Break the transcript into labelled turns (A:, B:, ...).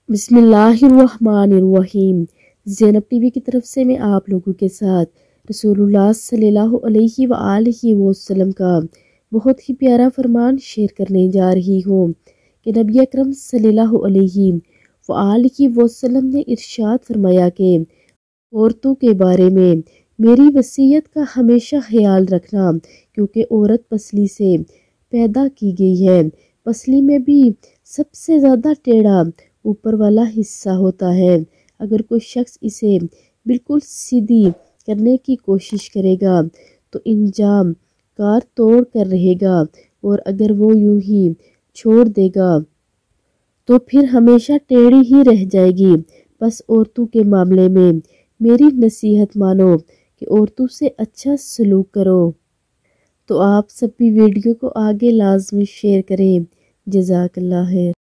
A: बिस्मिल्लाहिर्रहमानिर्रहीम। ज़ैनब टीवी की तरफ से मैं आप लोगों के साथ रसूलुल्लाह सल्लल्लाहु अलैहि वआलिहि वसल्लम का बहुत ही प्यारा फरमान शेयर करने जा रही हूँ कि नबी अकरम सल्लल्लाहु अलैहि वआलिहि वसल्लम ने इरशाद फरमाया कि औरतों के बारे में मेरी वसीयत का हमेशा ख्याल रखना, क्योंकि औरत पसली से पैदा की गई है। पसली में भी सबसे ज़्यादा टेढ़ा ऊपर वाला हिस्सा होता है। अगर कोई शख्स इसे बिल्कुल सीधी करने की कोशिश करेगा तो इंजाम कार तोड़ कर रहेगा, और अगर वो यूं ही छोड़ देगा तो फिर हमेशा टेढ़ी ही रह जाएगी। बस औरतों के मामले में मेरी नसीहत मानो कि औरतों से अच्छा सलूक करो। तो आप सब भी वीडियो को आगे लाजमी शेयर करें। जज़ाकल्लाह खैर।